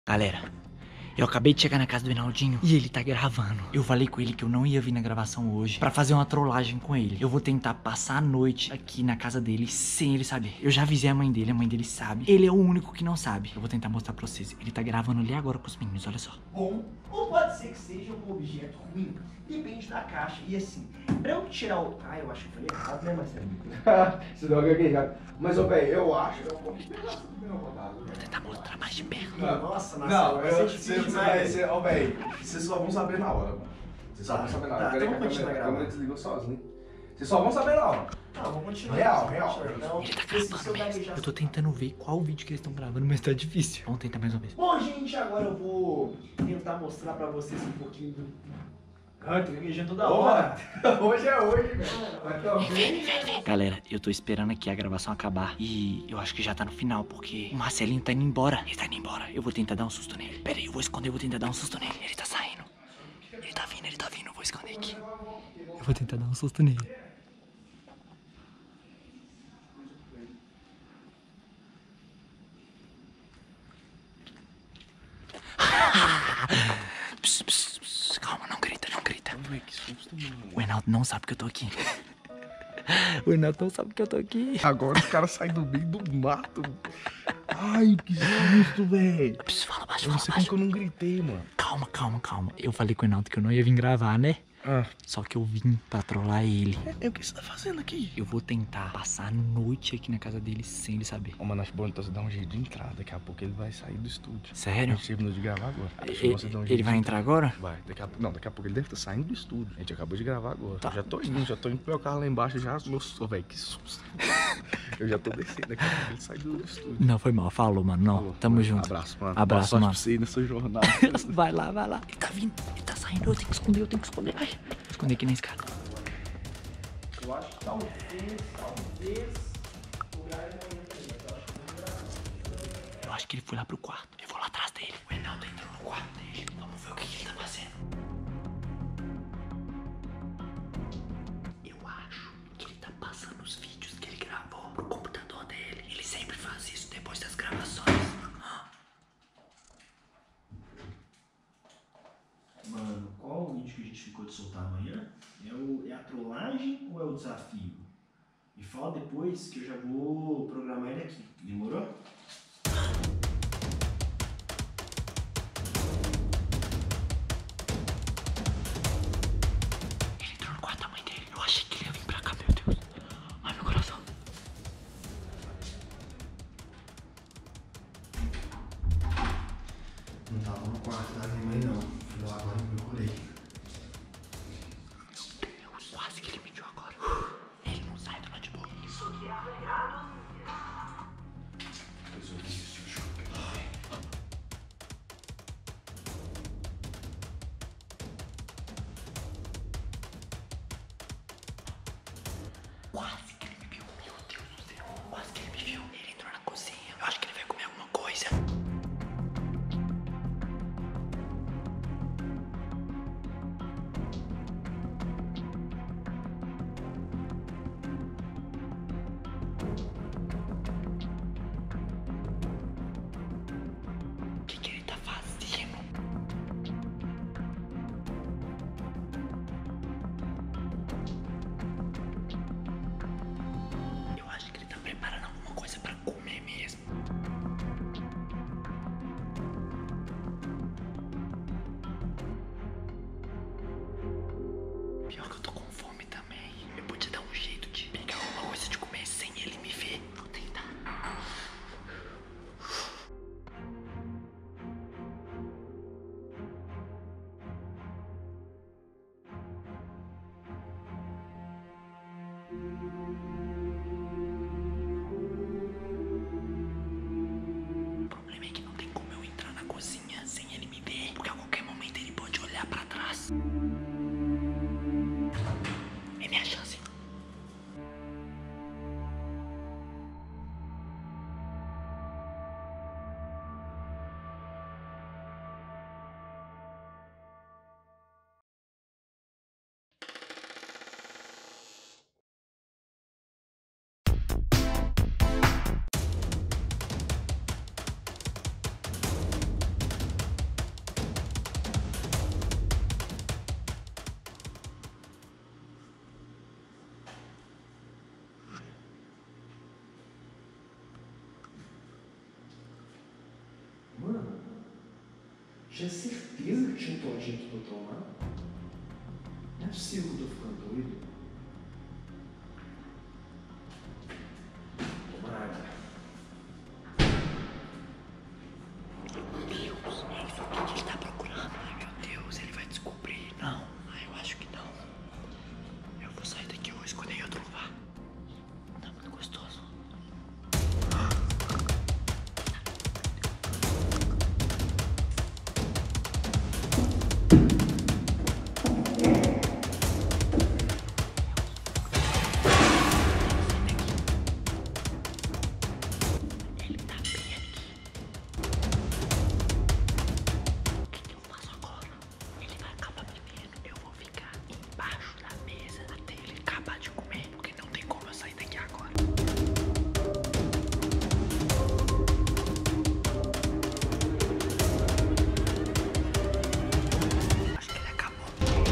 Galera, eu acabei de chegar na casa do Reinaldinho e ele tá gravando. Eu falei com ele que eu não ia vir na gravação hoje pra fazer uma trollagem com ele. Eu vou tentar passar a noite aqui na casa dele sem ele saber. Eu já avisei a mãe dele sabe. Ele é o único que não sabe. Eu vou tentar mostrar pra vocês. Ele tá gravando ali agora com os meninos, olha só. Bom, ou pode ser que seja um objeto ruim. Depende da caixa. E assim, pra eu tirar o... Ah, eu acho que eu falei errado, né, Marcelo? Você deu uma gaguejada. Mas, ô, velho, eu acho que é um pouco pedaço do primeiro rodado. Vou tentar mostrar mais de perto. Nossa, Marcelo, Não, vai ser difícil demais. ô, velho, vocês só vão saber na hora, mano. Vocês só vão saber na hora. Tá, Peraí então que continua a gravando. câmera desligou sozinho. Vocês só vão saber na hora. Não, vamos continuar. Real. Então, Ele tá se eu gravando mesmo. gaguejar- Eu tô tentando ver qual vídeo que eles estão gravando, mas tá difícil. Vamos tentar mais uma vez. Bom, gente, agora eu vou tentar mostrar pra vocês um pouquinho do... Ai, tô gaguejando toda hora. Hoje é hoje, velho. Vai também. Galera, eu tô esperando aqui a gravação acabar e eu acho que já tá no final, porque o Marcelinho tá indo embora. Ele tá indo embora. Eu vou tentar dar um susto nele. Pera aí, eu vou esconder, eu vou tentar dar um susto nele. Ele tá saindo. Ele tá vindo, eu vou esconder aqui. Eu vou tentar dar um susto nele. Pss, pss, pss. Calma, não grita. Que susto, mano. O Reinaldo não sabe que eu tô aqui. O Reinaldo não sabe que eu tô aqui. Agora os caras saem do meio do mato. Ai, que susto, velho. Pss, fala baixo, Eu não fala sei como baixo. que eu não gritei, mano. Calma. Eu falei com o Reinaldo que eu não ia vir gravar, né? Ah. Só que eu vim pra trollar ele. O que você tá fazendo aqui? Eu vou tentar passar a noite aqui na casa dele sem ele saber. Ô, mano, acho bom então você dar um jeito de entrar. Daqui a pouco ele vai sair do estúdio. A Sério? gente terminou de gravar agora. Acho bom você dar um jeito Ele vai de entrar agora? Vai, daqui a pouco ele deve estar saindo do estúdio. A gente acabou de gravar agora. Tá. Eu já tô indo pro meu carro lá embaixo já. Nossa, velho, que susto. Eu já tô descendo, daqui a pouco ele sai do estúdio. Não, foi mal. Falou, mano. Não, Falou. tamo junto. Abraço, mano. Abraço, Boa sorte mano. pra você aí nessa jornada. Vai lá. Ele tá vindo, ele tá saindo. Eu tenho que esconder. Ai, vou esconder aqui na escada. Eu acho que talvez o lugar não entra aí, mas eu acho que Eu acho que ele foi lá pro quarto. Eu vou lá atrás dele. O Reinaldo entrou no quarto dele. Vamos ver o que ele tá fazendo. Eu acho que ele tá passando os vídeos que ele gravou pro computador dele. Ele sempre faz isso depois das gravações. Mano, qual o vídeo que a gente ficou de soltar amanhã? É a trollagem ou é o desafio? Me fala depois que eu já vou programar ele aqui. Demorou? Ele entrou no quarto da mãe dele. Eu achei que ele ia vir pra cá, meu Deus. Ai, meu coração. Não tava no quarto da minha mãe, não. Fui lá agora e procurei. Quase que ele mentiu agora. Ele não sai do notebook. Quase que ele me viu. Meu Deus do céu. Quase que ele me viu. Ele entrou na cozinha. Eu acho que ele vai comer alguma coisa. O que ele tá fazendo? Eu acho que ele tá preparando alguma coisa pra comer mesmo. Pior que eu tô com fome também. Eu podia dar um jeito de pegar alguma coisa de comer sem ele me ver. Vou tentar. O problema é que não tem como eu entrar na cozinha sem ele me ver, porque a qualquer momento ele pode olhar pra trás. Tinha certeza que tinha um todinho aqui pra eu tomar? Não é possível que eu tô ficando doido. Toma água. Meu Deus, é isso que a gente tá procurando. Ai, meu Deus, ele vai descobrir. Não, eu acho que não. Eu vou sair daqui, eu vou escolher outro lugar. Tá muito gostoso. Ele tá bem aqui. O que eu faço agora? Ele vai acabar me vendo. Eu vou ficar embaixo da mesa até ele acabar de comer. Porque não tem como eu sair daqui agora. Acho que ele acabou.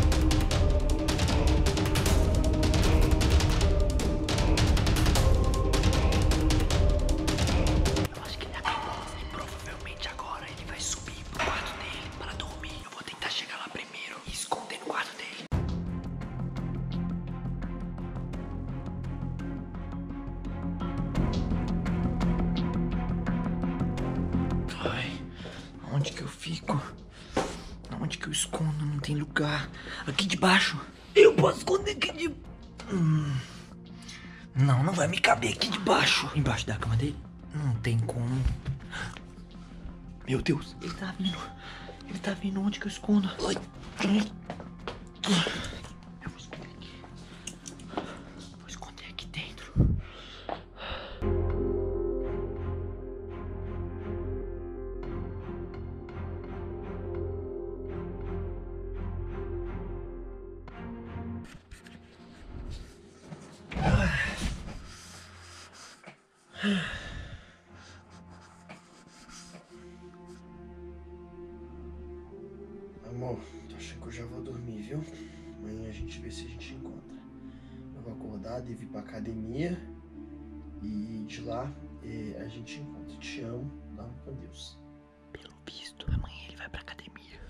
Eu acho que ele acabou. E provavelmente agora ele vai subir pro quarto dele para dormir. Eu vou tentar chegar lá primeiro e esconder no quarto dele. Ai, onde que eu fico? Onde que eu escondo? Não tem lugar. Aqui debaixo. Eu posso esconder aqui de... Não, não vai me caber aqui debaixo. Embaixo da cama dele? Não tem como. Meu Deus, ele tá vindo. Ele tá vindo. Onde que eu escondo? Ai. Eu vou esconder aqui. Vou esconder aqui dentro. Amor, tô achando que eu já vou dormir, viu? Amanhã a gente vê se a gente encontra. Eu vou acordar, devo ir pra academia e de lá a gente encontra. Te amo, dorme com Deus. Pelo visto, amanhã ele vai pra academia.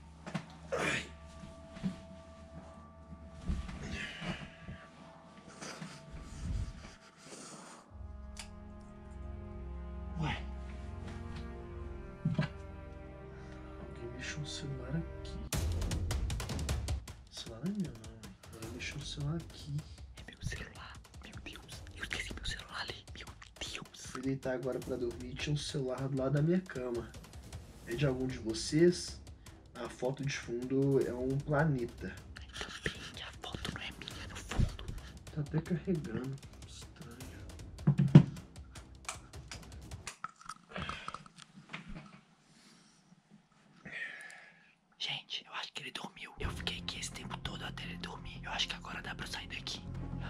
Ué, Alguém deixou um celular aqui. O celular não é meu, não. Alguém deixou um celular aqui. é meu celular. Meu Deus, eu esqueci meu celular ali. Meu Deus. Fui deitar agora pra dormir e tinha um celular do lado da minha cama. É de algum de vocês? A foto de fundo é um planeta. Ainda bem que a foto não é minha no fundo. Tá até carregando. Estranho. Gente, eu acho que ele dormiu. Eu fiquei aqui esse tempo todo até ele dormir. Eu acho que agora dá pra eu sair daqui.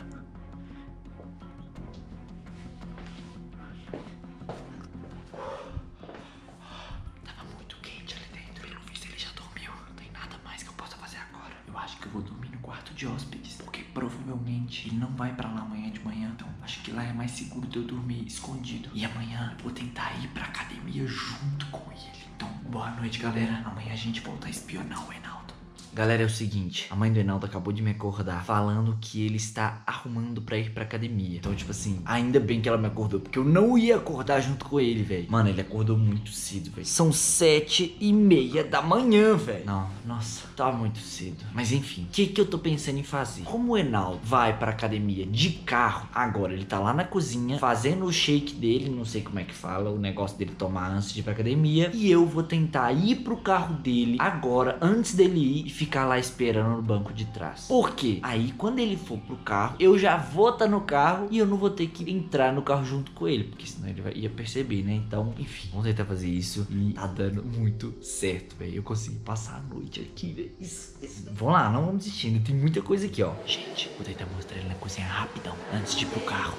Tava muito quente ali dentro. Pelo visto ele já dormiu. Não tem nada mais que eu possa fazer agora. Eu acho que eu vou dormir no quarto de hóspedes. Porque provavelmente ele não vai pra lá amanhã de manhã. Então acho que lá é mais seguro de eu dormir escondido. E amanhã eu vou tentar ir pra academia junto com ele. Então, boa noite, galera. Amanhã a gente volta a espionar o Enaldo. Galera, é o seguinte, a mãe do Enaldo acabou de me acordar falando que ele está arrumando pra ir pra academia. Então, tipo assim, ainda bem que ela me acordou, porque eu não ia acordar junto com ele, velho. Mano, ele acordou muito cedo, velho. São 7h30 da manhã, velho. Não, nossa, tá muito cedo. Mas enfim, o que eu tô pensando em fazer? Como o Enaldo vai pra academia de carro, agora ele tá lá na cozinha fazendo o shake dele, não sei como é que fala, o negócio dele tomar antes de ir pra academia. E eu vou tentar ir pro carro dele agora, antes dele ir, e ficar lá esperando no banco de trás. Por quê? Aí quando ele for pro carro, eu já vou estar no carro e eu não vou ter que entrar no carro junto com ele, porque senão ele ia perceber, né? Então, enfim, vamos tentar fazer isso e tá dando muito certo, velho. Eu consegui passar a noite aqui, velho. Isso. Vamos lá, não vamos desistir, tem muita coisa aqui, ó. Gente, vou tentar mostrar ele na cozinha rapidão, antes de ir pro carro.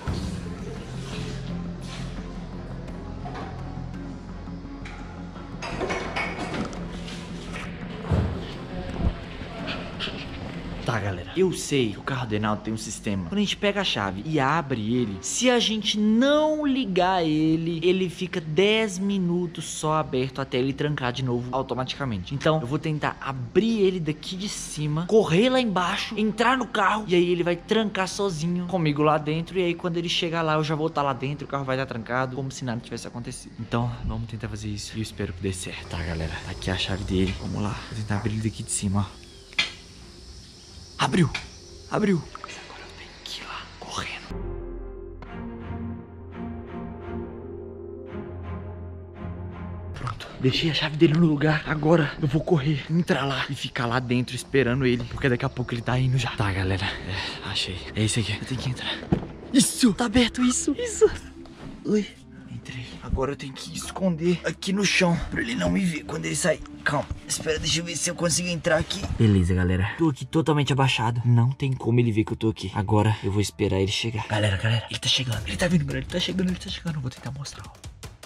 Tá, galera, eu sei que o carro do Reinaldo tem um sistema. Quando a gente pega a chave e abre ele, se a gente não ligar ele, ele fica 10 minutos só aberto até ele trancar de novo automaticamente. Então eu vou tentar abrir ele daqui de cima, correr lá embaixo, entrar no carro e aí ele vai trancar sozinho comigo lá dentro. E aí quando ele chegar lá eu já vou estar lá dentro, o carro vai estar trancado, como se nada tivesse acontecido. Então vamos tentar fazer isso e eu espero que dê certo. Tá, galera, tá aqui a chave dele. Vamos lá, vou tentar abrir ele daqui de cima, ó. Abriu, abriu. Mas agora eu tenho que ir lá, correndo. Pronto, deixei a chave dele no lugar. Agora eu vou correr, entrar lá e ficar lá dentro esperando ele, porque daqui a pouco ele tá indo já. Tá, galera, achei. É esse aqui, eu tenho que entrar. Isso, tá aberto, isso. Ui, entrei. Agora eu tenho que esconder aqui no chão pra ele não me ver quando ele sair. Calma, espera, deixa eu ver se eu consigo entrar aqui. Beleza, galera, tô aqui totalmente abaixado. Não tem como ele ver que eu tô aqui. Agora eu vou esperar ele chegar. Galera, ele tá chegando. Ele tá vindo, galera, ele tá chegando. Vou tentar mostrar, ó.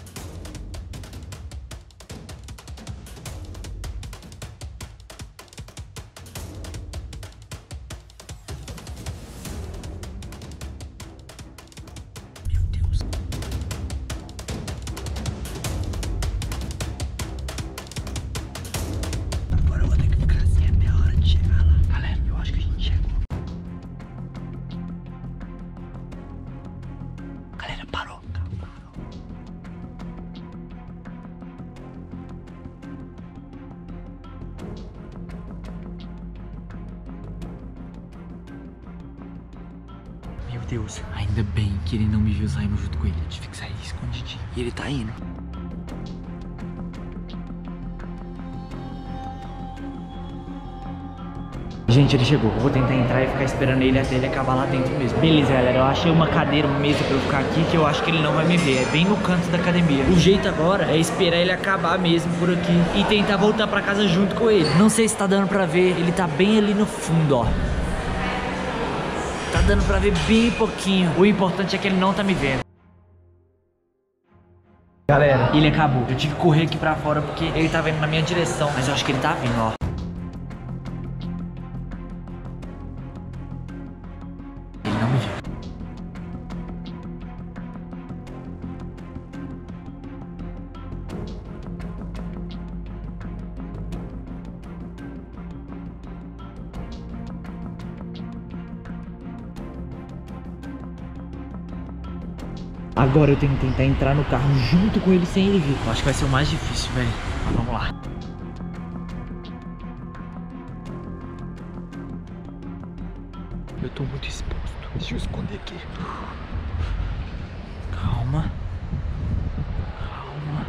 Parou. Meu Deus, ainda bem que ele não me viu saindo junto com ele. Eu tive que sair escondidinho. E ele tá indo. Gente, ele chegou. Eu vou tentar entrar e ficar esperando ele até ele acabar lá dentro mesmo. Beleza, galera. Eu achei uma cadeira, uma mesa pra eu ficar aqui, que eu acho que ele não vai me ver. É bem no canto da academia. O jeito agora é esperar ele acabar mesmo por aqui e tentar voltar pra casa junto com ele. Não sei se tá dando pra ver. Ele tá bem ali no fundo, ó. Tá dando pra ver bem pouquinho. O importante é que ele não tá me vendo. Galera, ele acabou. Eu tive que correr aqui pra fora porque ele tá vindo na minha direção. Mas eu acho que ele tá vindo, ó. Agora eu tenho que tentar entrar no carro junto com ele sem ele ver. Eu acho que vai ser o mais difícil, velho. Mas vamos lá. Eu tô muito exposto. Deixa eu esconder aqui. Calma. Calma.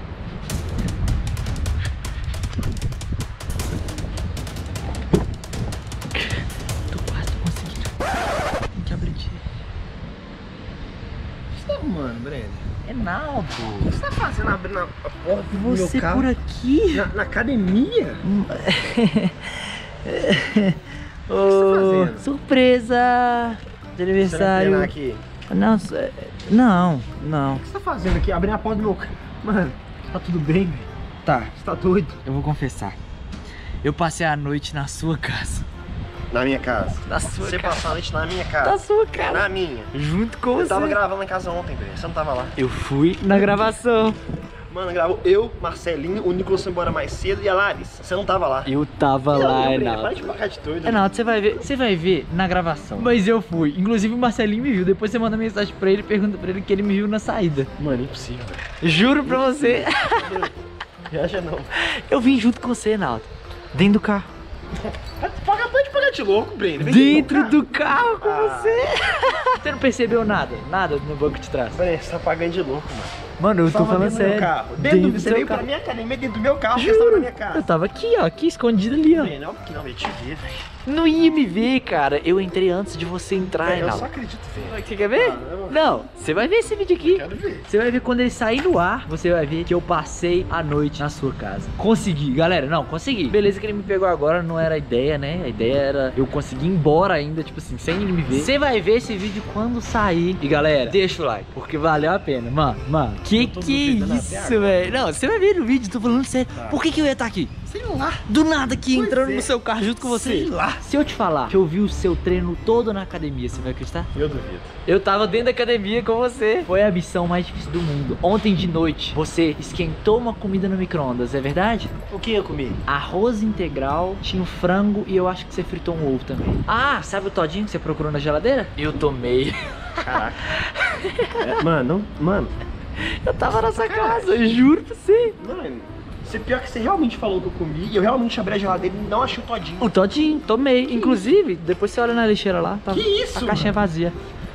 Tô quase conseguindo. Tem que abrir de... Mano, Breno. Reinaldo, O que você tá fazendo abrindo a porta do meu você carro? por aqui? Na academia? O que você tá fazendo? Surpresa de aniversário. Você vai aqui? Não. O que você tá fazendo aqui? Abrindo a porta do meu carro? Mano, tá tudo bem, velho? Tá, Você tá doido? eu vou confessar. Eu passei a noite na sua casa. Na minha casa. Na sua Você casa. passou a noite na minha casa? Na sua casa. Na minha. Junto com Eu você. tava gravando em casa ontem, Breno. Você não tava lá. Eu fui na gravação. Mano, gravou eu, Marcelinho, o Nicolas foi embora mais cedo e a Larissa. Você não tava lá. Eu tava lá, Para Reinaldo. de pagar de doido. Reinaldo, você vai ver na gravação. Mas eu fui. Inclusive o Marcelinho me viu. Depois você manda mensagem pra ele e pergunta pra ele que ele me viu na saída. Mano, impossível, velho. Juro pra você. Reaja não. Eu vim junto com você, Reinaldo. Dentro do carro. Pode pagar de louco, Breno. Vem Dentro do carro com você. Você não percebeu nada? Nada no banco de trás. Breno, você tá pagando de louco, mano. Mano, eu tô Tava falando dentro do meu sério. carro. Dentro do Você seu veio carro. pra minha academia dentro do meu carro, você estava na minha Eu casa. tava aqui, ó, aqui escondido ali, ó. Breno, óbvio que não, eu te vi, velho. Não ia me ver, cara. Eu entrei antes de você entrar, Eu Reinaldo. só acredito ver. Você quer ver? Não, você vai ver esse vídeo aqui. Quero ver. Você vai ver quando ele sair no ar, você vai ver que eu passei a noite na sua casa. Consegui, galera, não, consegui. Beleza que ele me pegou agora, não era a ideia, né? A ideia era eu conseguir ir embora ainda, tipo assim, sem ele me ver. Você vai ver esse vídeo quando sair. E galera, deixa o like, porque valeu a pena. Mano, que duvidando até isso, agora. velho? Não, você vai ver no vídeo, tô falando sério. Tá. Por que eu ia estar aqui? Sei lá. Do nada aqui, Pois entrando é. no seu carro junto com você. Sei lá. Se eu te falar que eu vi o seu treino todo na academia, você vai acreditar? Eu duvido. Eu tava dentro da academia com você. Foi a missão mais difícil do mundo. Ontem de noite, você esquentou uma comida no micro-ondas, é verdade? O que eu comi? Arroz integral, tinha um frango e eu acho que você fritou um ovo também. Ah, sabe o todinho que você procurou na geladeira? Eu tomei. Caraca. Mano. Eu tava na sua casa, eu juro pra você. Mano, você pior que você realmente falou que eu comi e eu realmente abri a geladeira e não achei o todinho. O todinho, tomei. Inclusive, depois você olha na lixeira lá, tá? Que isso, a caixinha vazia.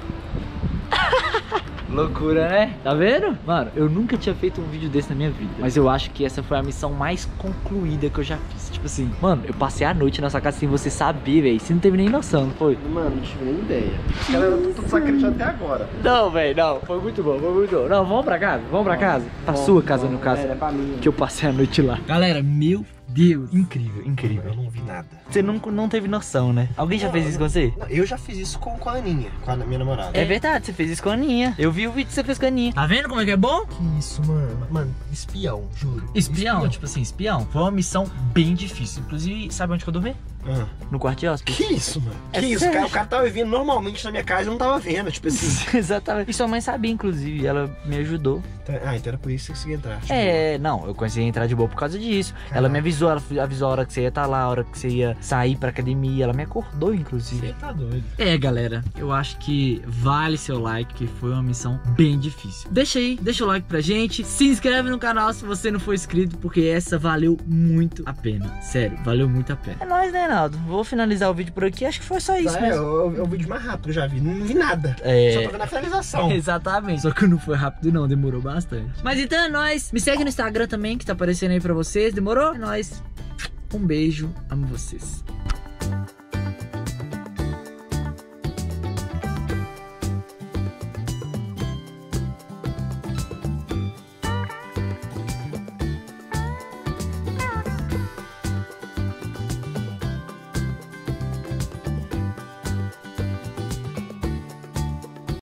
Loucura, né? Tá vendo? Mano, eu nunca tinha feito um vídeo desse na minha vida. Mas eu acho que essa foi a missão mais concluída que eu já fiz. Tipo assim, mano, eu passei a noite na sua casa sem você saber, velho. Você não teve nem noção, não foi? Mano, não tive nem ideia. Os caras estão tudo desacreditando até agora. Não, velho, não. Foi muito bom, foi muito bom. Não, vamos pra casa, vamos pra casa. Pra sua casa, no caso. É pra mim. Que eu passei a noite lá. Galera, meu Deus. Incrível, incrível. Eu não vi nada. Você não teve noção, né? Alguém já fez isso com você? Não, eu já fiz isso com a Aninha, com a minha namorada. É verdade, você fez isso com a Aninha. Eu vi o vídeo que você fez com a Aninha. Tá vendo como é que é bom? Que isso, mano? Mano, espião, juro. Espião, tipo assim, espião. Foi uma missão bem difícil. Inclusive, sabe onde que eu dormi? Ah. No quarto de hóspede. Que isso, mano? É Que isso? sério? O cara tava vindo normalmente na minha casa e eu não tava vendo, tipo assim. Exatamente. E sua mãe sabia, inclusive, ela me ajudou. Então era por isso que você conseguia entrar. Tipo, É, não, eu consegui entrar de boa por causa disso. Ela me avisou, ela avisou a hora que você ia estar lá, a hora que você ia sair pra academia. Ela me acordou, inclusive. Você tá doido. É, galera, eu acho que vale seu like, que foi uma missão bem difícil. Deixa aí, deixa o like pra gente. Se inscreve no canal se você não for inscrito, porque essa valeu muito a pena. Sério, valeu muito a pena. É nóis, né, Reinaldo? Vou finalizar o vídeo por aqui, acho que foi só isso É, mesmo. é o vídeo mais rápido que eu já vi. Não vi nada. É. Só tô vendo a finalização. Exatamente. Só que não foi rápido não, demorou bastante. Mas então é nóis. Me segue no Instagram também, que tá aparecendo aí pra vocês. Demorou? É nóis. Um beijo, amo vocês.